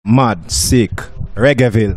Mad, sick, Reggaeville.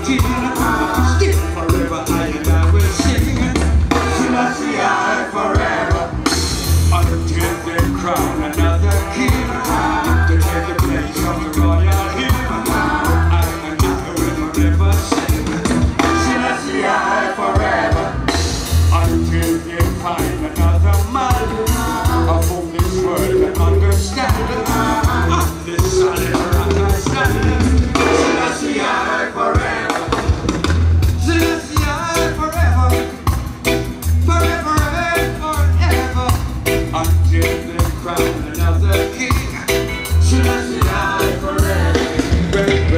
king. Still forever I and I will sing. Selassie I forever. Until they crown another king to take the place of the royal hymn. I and I will forever sing. Selassie I forever. Until they find another man of whom this world can understand. On this solid rock I stand. Selassie I forever. Selassie I forever. Forever and forever. Until they crown another king. Selassie I forever. Baby.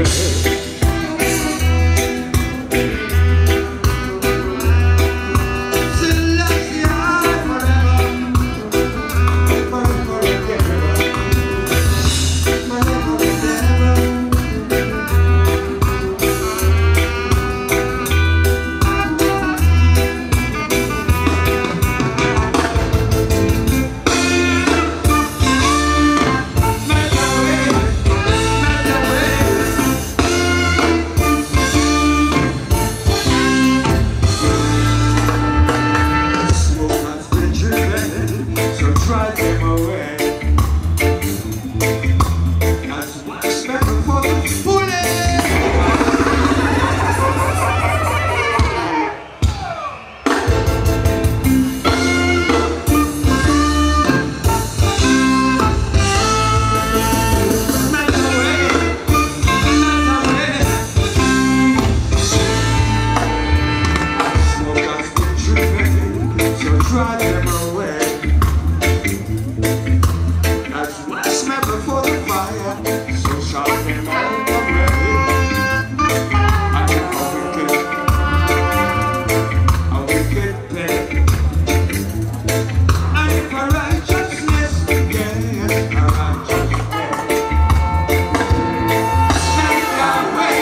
Drive them away. That's what's better for the bullet. Melt away, melt away. Smoke has been driven, so drive them away. Before the fire, so shall they melt away. I am a wicked pain. I am for righteousness, yes, a righteous pain. Make away,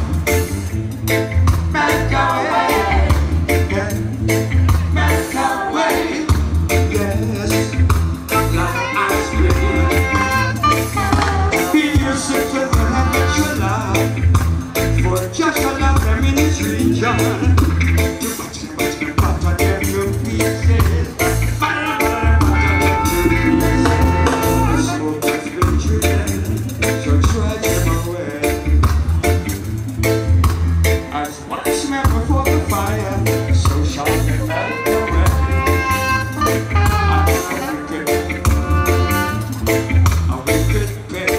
make away, yeah. Make away, yes, like ice cream. For just allow them in this region to butter them to pieces. Butter them to pieces. The smoke has been driven, so drive them away. As once met before the fire, so shall they melt away. A wicked pain.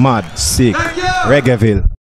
Mad, sick, Thank you. Reggaeville.